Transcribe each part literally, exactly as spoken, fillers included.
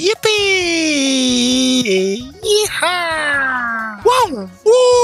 ยิปปี้ยี่ห้าว้าววู้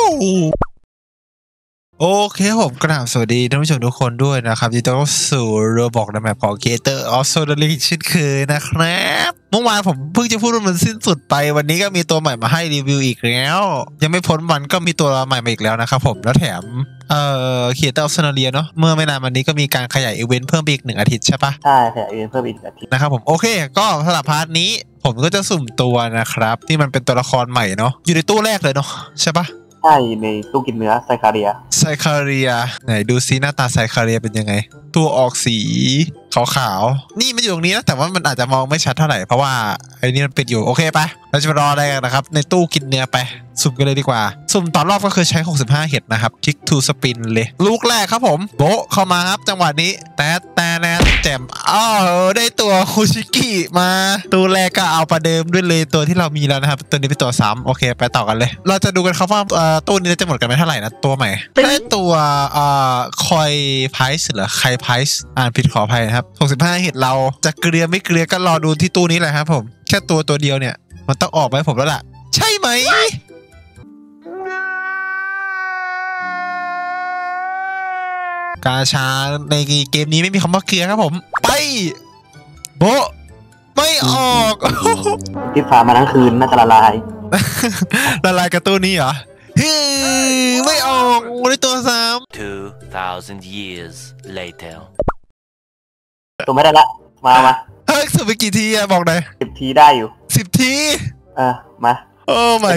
โอเคผมกราบสวัสดีท่านผู้ชมทุกคนด้วยนะครับที่ต้อนรับสู่โรบอกในแมปของ Creator of Solar เช่นเคยนะครับเมื่อวานผมเพิ่งจะพูดว่ามันสิ้นสุดไปวันนี้ก็มีตัวใหม่มาให้รีวิวอีกแล้วยังไม่พ้นวันก็มีตัวใหม่มาอีกแล้วนะครับผมแล้วแถมเอ่อ Creator of Solar เนาะเมื่อไม่นานวันนี้ก็มีการขยายอีเวนต์เพิ่มอีกหนึ่งอาทิตย์ใช่ปะใช่ขยายอีเวนต์เพิ่มอีกอาทิตย์นะครับผมโอเคก็สำหรับพาร์ทนี้ผมก็จะสุ่มตัวนะครับที่มันเป็นตัวละครใหม่เนาะอยู่ในตู้แรกเลยเนาะใช่ปะใช่ในตู้กินเนื้อไซคาเรียไซคาเรียไหนดูซิหน้าตาไซคาเรียเป็นยังไงตัวออกสีขาวๆนี่มันอยู่ตรงนี้นะแต่ว่ามันอาจจะมองไม่ชัดเท่าไหร่เพราะว่าไอ้นี่มันปิดอยู่โอเคไปเราจะไปรออะไรกันนะครับในตู้กินเนื้อไปสุ่มกันเลยดีกว่าสุ่มต่อรอบก็คือใช้หกสิบห้าเห็ดนะครับคลิกทูสปินเลยลูกแรกครับผมโบเข้ามาครับจังหวะนี้แต่แต่แนทแจ่มอ้าวได้ตัวคูชิกิมาตัวแรกก็เอาประเดิมด้วยเลยตัวที่เรามีแล้วนะครับตัวนี้เป็นตัวซ้ำโอเคไปต่อกันเลยเราจะดูกันครับว่าตู้นี้จะหมดกันไปเท่าไหร่นะตัวใหม่ได้ตัวคอยไพส์หรือใครไพส์อ่านผิดขออภัยนะครับหกสิบห้าเห็ดเราจะเกลียไม่เกลียก็รอดูที่ตู้นี้แหละครับผมแค่ตัวตัวเดียวเนี่ยมันต้องออกไปผมแล้วล่ะใช่ไหมกาชาในเกมนี้ไม่มีคำว่าเกลียครับผมไปโบไม่ออกที่ฟ้ามาทั้งคืนน่าจะละลายละลายกับตู้นี้เหรอไม่ออกในตัวซ้ำ two thousand years later ตัวไม่ได้ละมามาเฮ้ยสุดไปกี่ทีอะบอกหน่อยสิบทีได้อยู่สิบทีเออมาโอ้ my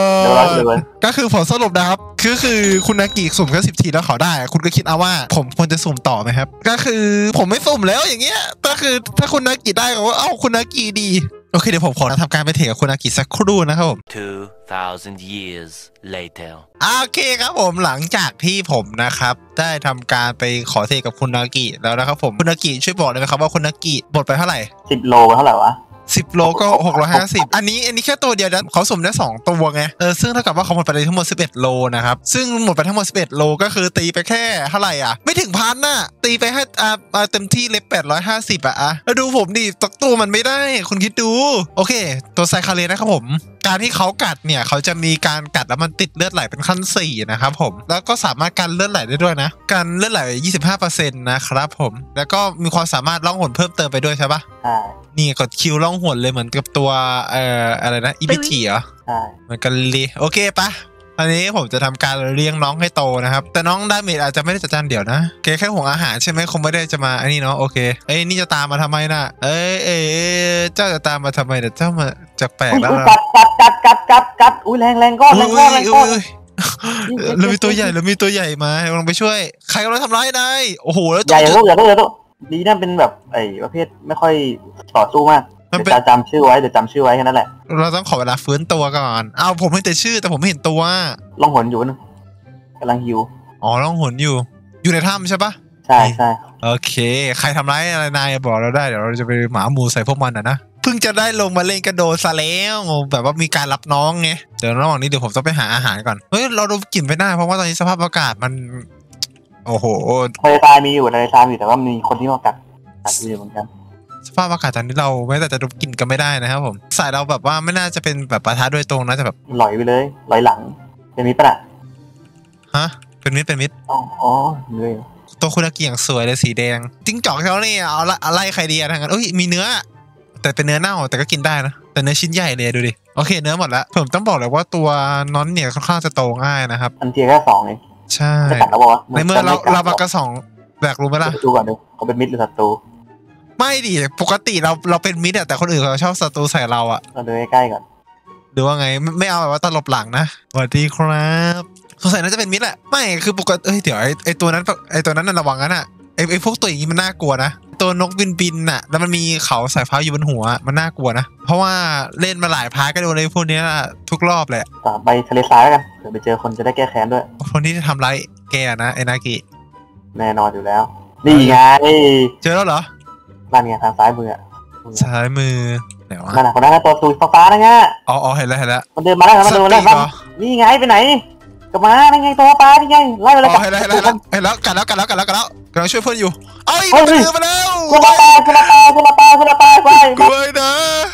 god ก็คือผลสรุปนะครับคือคือคุณนากิสุ่มแค่สิบทีแล้วเขาได้คุณก็คิดเอาว่าผมควรจะสุ่มต่อไหมครับก็คือผมไม่สุ่มแล้วอย่างเงี้ยก็คือถ้าคุณนากิได้ก็ว่าเอ้าคุณนากิดีโอเคเดี๋ยวผมขอทำการไปเทรดกับคุณนากิสักครู่นะครับผม two thousand years later โอเคครับผมหลังจากที่ผมนะครับได้ทำการไปขอเทรดกับคุณนากิแล้วนะครับผมคุณนากิช่วยบอกได้ไหมครับว่าคุณนากิหมดไปเท่าไหร่สิบโลเท่าไหร่วะสิบโลก็หกร้อยห้าสิบอันนี้อันนี้แค่ตัวเดียวนะเขาสุ่มได้สองตัวไงเออซึ่งเท่ากับว่าเขาหมดไปทั้งหมดสิบเอ็ดโลนะครับซึ่งหมดไปทั้งหมดสิบเอ็ดโลก็คือตีไปแค่เท่าไหร่อ่ะไม่ถึงพันน่ะตีไปให้อ่าเต็มที่เล็บแปดร้อยห้าสิบอ่ะแล้วดูผมดิตกตัวมันไม่ได้คุณคิดดูโอเคตัวไซคาเรียนะครับผมการที่เขากัดเนี่ยเขาจะมีการกัดแล้วมันติดเลือดไหลเป็นขั้นสี่นะครับผมแล้วก็สามารถกันเลือดไหลได้ด้วยนะกันเลือดไหล ยี่สิบห้าเปอร์เซ็นต์ นะครับผมแล้วก็มีความสามารถล่องหนเพิ่มเติมไปด้วยใช่ปะใช่นี่กดคิวล่องหนเลยเหมือนกับตัวเอ่ออะไรนะอีบิจิเหรอใช่เหมือนกันเลยโอเคปะอันนี้ผมจะทำการเลี้ยงน้องให้โตนะครับแต่น้องดาเมจอาจจะไม่ได้จัดจานเดี๋ยวนะแกแค่ห่วงอาหารใช่ไหมคงไม่ได้จะมาอันนี้เนาะโอเคเอ้ยนี่จะตามมาทำไมน่ะเอ้ยเอ้ยเจ้าจะตามมาทำไมเดี๋ยวเจ้ามาจากแปลกแล้วกัดกัดกัดกัดกัดกัดอุ้ยแรงแรงก้อนแรงก้อนแรงก้อนเรามีตัวใหญ่เรามีตัวใหญ่มาลองไปช่วยใครกำลังทำร้ายได้โอ้โหแล้วใหญ่ลูกใหญ่ลูกใหญ่ลูกดีนั่นเป็นแบบไอ้ประเภทไม่ค่อยต่อสู้มากเดี๋ยวจะจำชื่อไว้เดี๋ยวจำชื่อไว้แค่นั้นแหละเราต้องขอเวลาฟื้นตัวก่อนเอาผมเห็นแต่ชื่อแต่ผมไม่เห็นตัวล่องหนอยู่นึงกำลังหิวอ๋อล่องหนอยู่อยู่ในถ้ำใช่ปะใช่ใช่โอเคใครทำร้ายอะไรนายบอกเราได้เดี๋ยวเราจะไปหมาหมูใส่พวกมันอ่ะนะเพิ่งจะได้ลงมาเล่นกระโดดซะแล้วแบบว่ามีการรับน้องไงเดี๋ยวระหว่างนี้เดี๋ยวผมต้องไปหาอาหารก่อนเฮ้ยเราดูกลิ่นไม่ได้เพราะว่าตอนนี้สภาพอากาศมันโอ้โหทะเลทรายมีอยู่ทะเลทรายอยู่แต่ว่ามีคนที่มากัดกัดอยู่เหมือนกันสภาพอากาศตอนนี้เราไม่แต่จะดมกลิ่นก็ไม่ได้นะครับผมสายเราแบบว่าไม่น่าจะเป็นแบบปะทะโดยตรงนะจะแบบลอยไปเลยลอยหลังเป็นมิตรปะฮะเป็นมิตรเป็นมิตรอ๋ออ๋อเลยตัวคุณอากิอย่างสวยเลยสีแดงจิ้งจอกเขาเนี่ยเอาละอะไรใครดีอะทางนั้นเอ้ยมีเนื้อแต่เป็นเนื้อเน่าแต่ก็กินได้นะแต่เนื้อชิ้นใหญ่เลยดูดิโอเคเนื้อหมดแล้วผมต้องบอกเลยว่าตัวน้อนเนี่ยค่อนข้างจะโตง่ายนะครับอันเทียแค่สองเองใช่ในเมื่อเราเราปากกระสองแบกรู้ไหมล่ะดูก่อนดูเขาเป็นมิตรหรือศัตรูไม่ดิปกติเราเราเป็นมิตรแต่คนอื่นเขาชอบศัตรูใส่เราอะเราดูใกล้ๆก่อนดูว่าไงไม่เอาแบบว่าตลบหลังนะสวัสดีครับสงสัยน่าจะเป็นมิตรแหละไม่คือปกติเอ้ยเดี๋ยวไอ้ไอ้ตัวนั้นไอ้ตัวนั้นระวังนะน่ะไอ้ไอ้พวกตัวอย่างนี้มันน่ากลัวนะตัวนกบินบินน่ะแล้วมันมีเขาสายฟ้าอยู่บนหัวมันน่ากลัวนะเพราะว่าเล่นมาหลายพาร์ทก็โดนไอ้พวกนี้ทุกรอบแหละต่อไปทะเลทรายแล้วกันเผื่อไปเจอคนจะได้แก้แค้นด้วยคนที่จะทำร้ายแกนะไอ้นากิแน่นอนอยู่แล้วนี่ไงเจอแล้วเหรอนั่นไงทางซ้ายมือซ้ายมือไหนวะนั่นแหละคนนั้นตัวตุยฟ้าๆนั่นไงอ๋ออ๋อเห็นแล้วเห็นแล้วมันเดินมาแล้วมันเดินมาแล้วนี่ไงไปไหนกลับมานั่นไงตัวปลานี่ไงไล่ไปเลยอ๋อเห็นแล้วเห็นแล้วเห็นแล้วกัดแล้วกัดแล้วกัดแล้วกัดแล้วกำลังช่วยเพื่อนอยู่เอ้ยมันเดินมาแล้วคุณละปลาคุณละปลาคุณละปลาคุณละปลาไปไปนะ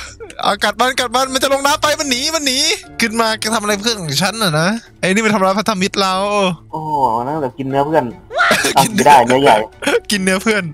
เอากัดมันกัดมันมันจะลงน้ำไปมันหนีมันหนีขึ้นมาจะทำอะไรเพื่อนของฉันอ่ะนะไอ้นี่มันทำร้ายพันธมิตรเราโอ้นั่นแบบกินเนื้อเพื่อนกินไม่ได้เนื้อใหญ่กินเนื้อเพื่อน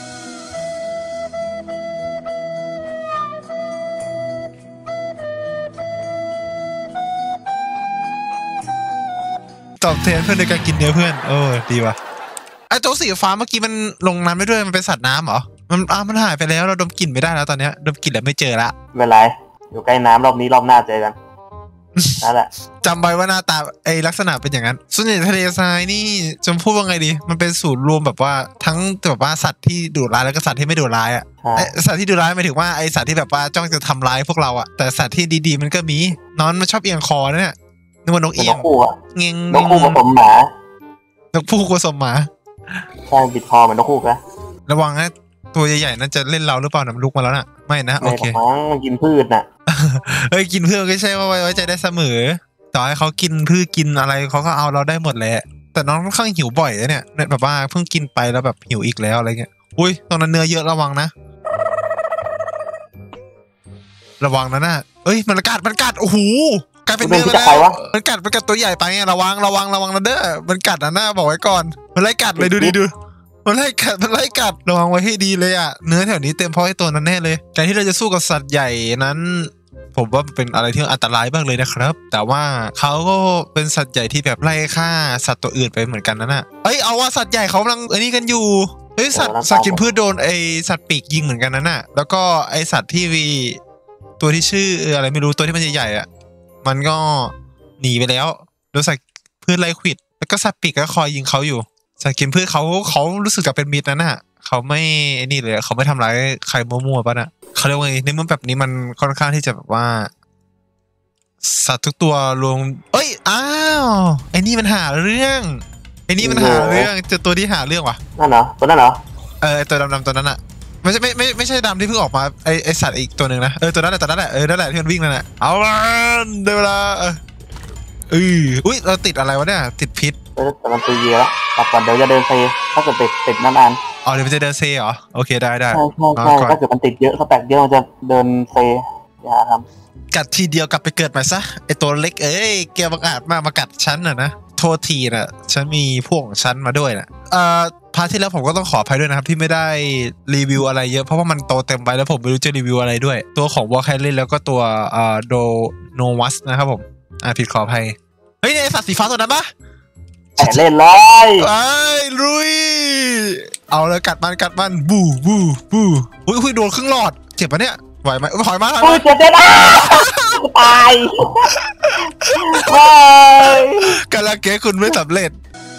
ตอบแทนเพื่อนในการกินเนื้อเพื่อนโอ้ดีว่ะไอ้ตัวสีฟ้าเมื่อกี้มันลงน้ำไม่ด้วยมันเป็นสัตว์น้ำเหรอมันอ้ามันหายไปแล้วเราดมกลิ่นไม่ได้แล้วตอนนี้ดมกลิ่นแล้วไม่เจอละไม่เป็นไรอยู่ใกล้น้ำรอบนี้รอบหน้าเจอกันนั่นแหละจำไว้ว่าหน้าตาไอลักษณะเป็นอย่างนั้นส่วนใหญ่ทะเลทรายนี่จะพูดว่าไงดีมันเป็นสูตรรวมแบบว่าทั้งแบบว่าสัตว์ที่ดุร้ายแล้วก็สัตว์ที่ไม่ดุร้ายอ่ะไอสัตว์ที่ดุร้ายหมายถึงว่าไอสัตว์ที่แบบว่าจ้องจะทำร้ายพวกเราอ่ะแต่สัตว์ที่ดีๆมันก็มีนอนมันชอบเอียงคอเนี่ยนึกว่านกเอียงเงี้ยนกคู่ผสมหมานกคู่ผสมหมาใช่บิดคอเหมือนนกคู่นะระวังนะตัวใหญ่ๆนั่นจะเล่นเราหรือเปล่านะมันลุกมาแล้วน่ะไม่นะโอเคมันกินพืชน่ะเฮ้ยกินพืชไม่ใช่ว่าไว้ใจได้เสมอต่อให้เขากินพืชกินอะไรเขาก็เอาเราได้หมดแหละแต่น้องค่อนข้างหิวบ่อยนะเนี่ยแบบว่าเพิ่งกินไปแล้วแบบหิวอีกแล้วอะไรเงี้ยอุ้ยตรงนั้นเนื้อเยอะระวังนะระวังนะน่ะเอ้ยมันกัดมันกัดโอ้โหกลายเป็นเนื้อแล้วมันกัดมันกัดตัวใหญ่ไปไงระวังระวังระวังนะเด้อมันกัดนะหน้าบอกไว้ก่อนมันไล่กัดเลยดูดิดูมันไล่กัดมันไล่กัดระวังไว้ให้ดีเลยอ่ะเนื้อแถวนี้เต็มเพราะไอ้ตัวนั้นแน่เลยการที่เราจะสู้กับสัตว์ใหญ่นั้นผมว่าเป็นอะไรที่อันตรายบ้างเลยนะครับแต่ว่าเขาก็เป็นสัตว์ใหญ่ที่แบบไล่ฆ่าสัตว์ตัวอื่นไปเหมือนกันนั่นน่ะเอ้ยเอาว่าสัตว์ใหญ่เขากำลังไอ้นี่กันอยู่เฮ้ยสัตว์สัตว์กินพืชโดนไอสัตว์ปีกยิงเหมือนกันนั่นน่ะแล้วก็ไอสัตว์ที่วีตัวที่ชื่ออะไรไม่รู้ตัวที่มันใหญ่ๆอ่ะมันก็หนีไปแล้วโดนสัตว์พืชไล่ขวิดแล้วก็สัตว์ปีกก็คอยยิงเขาอยู่สัตว์กินพืชเขาเขารู้สึกกับเป็นมิตรนั่นน่ะเขาไม่ไอ้นี่เลยเขาไม่ทำร้ายใครมั่วๆป่ะน่ะเขาเรียกว่าไงในเมื่อแบบนี้มันค่อนข้างที่จะแบบว่าสัตว์ทุกตัวรวมเอ้ยอ้าวไอ้นี่มันหาเรื่องไอ้นี่มันหาเรื่องเจอตัวที่หาเรื่องว่ะนั่นเหรอตัวนั่นเหรอเออตัวดำๆตัวนั้นอ่ะไม่ใช่ไม่ไม่ไม่ใช่ดำที่เพิ่งออกมาไอไอสัตว์อีกตัวหนึ่งนะเออตัวนั้นแหละตัวนั้นแหละเออนั่นแหละที่มันวิ่งนั่นแหละเอาละเดี๋ยวเวลาเอออุ้ยเราติดอะไรวะเนี่ยติดพิษเออแต่มันตัวเยอะกลับก่อนเดี๋ยวจะเดินเซถ้าเกิดติดติดนานอ๋อเดี๋ยวมันจะเดินเซเหรอโอเคได้ได้ใช่ใช่ถ้าเกิดมันติดเยอะเขาแตกเยอะมันจะเดินเซอย่าทำกัดทีเดียวกลับไปเกิดใหม่ซะไอตัวเล็กเอ้ยแกบังอาจมามากัดฉันน่ะนะโทษทีน่ะฉันมีพวกของฉันมาด้วยน่ะเอ่อพาร์ทที่แล้วผมก็ต้องขออภัยด้วยนะครับที่ไม่ได้รีวิวอะไรเยอะเพราะว่ามันโตเต็มไปแล้วผมไม่รู้จะรีวิวอะไรด้วยตัวของวอลแคลเลนแล้วก็ตัวเอ่อโดโนวัสนะครับผมอ่าผิดขออภัยเฮ้ยไอสัตว์สีฟ้าตัวนั้นปะแต่เล่นเลยไอ้ลุยเอาเลยกัดมันกัดมันบูบูบูอุ้ยอุ้ยโดนครึ่งหลอดเจ็บปะเนี่ยไหวไหมถอยมาถอยมาเจ็บเจ็บอ่ะตายว้ายกำลังเก๋คุณไม่สำเร็จ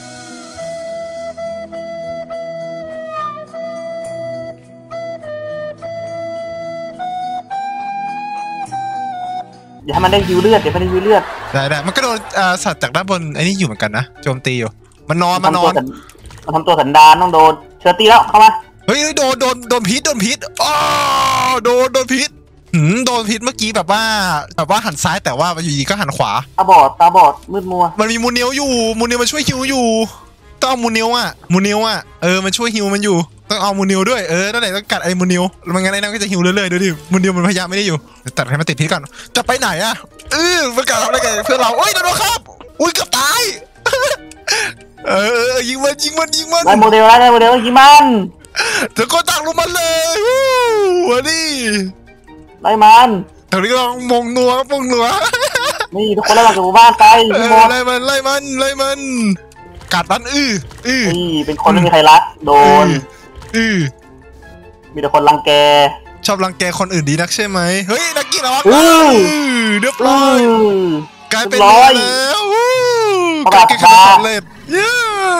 อย่าให้มันได้ฮิวเลือดอย่าให้มันได้ฮิวเลือดได้ได้มันก็โดนสัตว์จากด้านบนไอ้นี่อยู่เหมือนกันนะโจมตีอยู่มันนอนมันนอนมันทำตัวสันดานต้องโดนเชื้อตีแล้วเข้ามาเฮ้ยโดนโดนโดนพิษโดนพิษอ๋อโดนโดนพิษหืมโดนพิษเมื่อกี้แบบว่าแบบว่าหันซ้ายแต่ว่าอยู่ดีก็หันขวาตาบอดตาบอดมืดมัวมันมีมูเนียวอยู่มูเนียวมาช่วยฮิวอยู่ต้องเอามูเนียวอ่ะมูเนียวอ่ะเออมันช่วยฮิวมันอยู่ต้องเอามูเนียวด้วยเออนั่นแหละต้องกัดไอ้มูเนียวมันงั้นไอ้นั่นก็จะฮิวเรื่อยๆดูดิมูเนียวมันพยายามไม่ได้อยู่ตัดให้มันติดพิษก่อนจะไปไหนอ่ะเออมันกัดอะไรกันเพื่อนเราโอ้ยโดนครับอุ้ยเกือบตายเออยิงมันยิงมันยิงมันได้โมเดลแล้วได้โมเดลยิงมันเดี๋ยวก็ตักลงมันเลยวันนี้ไล่มันตอนนี้กำลังมองนัวมองนัวนี่ทุกคนไล่มาจากหมู่บ้านไปไล่มันไล่มันไล่มันกัดมันอื้ออื้อนี่เป็นคนไม่มีใครรักโดนอื้อมีแต่คนรังแกชอบรังแกคนอื่นดีนักใช่ไหมเฮ้ยนักกีฬาอื้อเรียบร้อยกลายเป็นแล้วกลายเป็นขนาดเล็ดเย้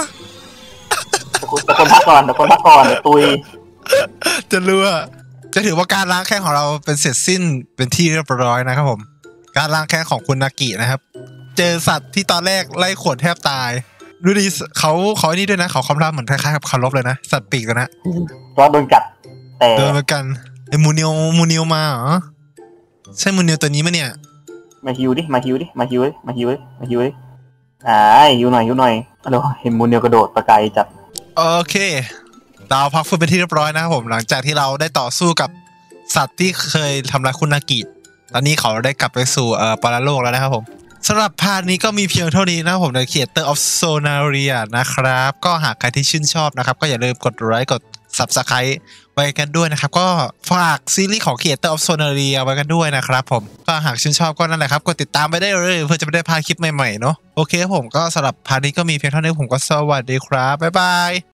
แต่คนพักก่อนแต่คนพักก่อนเดี๋ยวตุยจะรู้ว่าจะถือว่าการล้างแค้นของเราเป็นเสร็จสิ้นเป็นที่เรียบร้อยนะครับผมการล้างแค้นของคุณนากินะครับเจอสัตว์ที่ตอนแรกไล่ขวดแทบตายดูดิเขาเขานี่ด้วยนะเขาคำรามเหมือนคล้ายๆกับคาร์ลบเลยนะสัตว์ปีกนะก็โดนกัดแต่โดนเหมือนกันไอ้มูเนียวมูเนียวมาเหรอใช่มูเนียวตัวนี้มั้ยเนี่ยมาฮิวดิมาฮิวดิมาฮิวดิมาฮิวดิมาฮิวดิอ่าฮิวหน่อยฮิวหน่อยเราเห็นมูเนียวกระโดดประกายจับโอเคเราพักฟื้นเป็นที่เรียบร้อยนะครับผมหลังจากที่เราได้ต่อสู้กับสัตว์ที่เคยทำร้ายคุณนากิตอนนี้เขาได้กลับไปสู่เอ่อปรโลกแล้วนะครับผมสำหรับพาร์ทนี้ก็มีเพียงเท่านี้นะครับผมใน Creator of Sonaria นะครับก็หากใครที่ชื่นชอบนะครับก็อย่าลืมกดไลค์กด Subscribe ไว้กันด้วยนะครับก็ฝากซีรีส์ของ Creator of Sonaria ไว้กันด้วยนะครับผมก็หากชื่นชอบก็นั่นแหละครับกดติดตามไปได้เลยเพื่อจะไม่ได้พลาดคลิปใหม่ๆเนาะโอเคผมก็สำหรับพาร์ทนี้ก็มีเพียงเท่านี้ผมก็สวัสดีครับบ๊ายบาย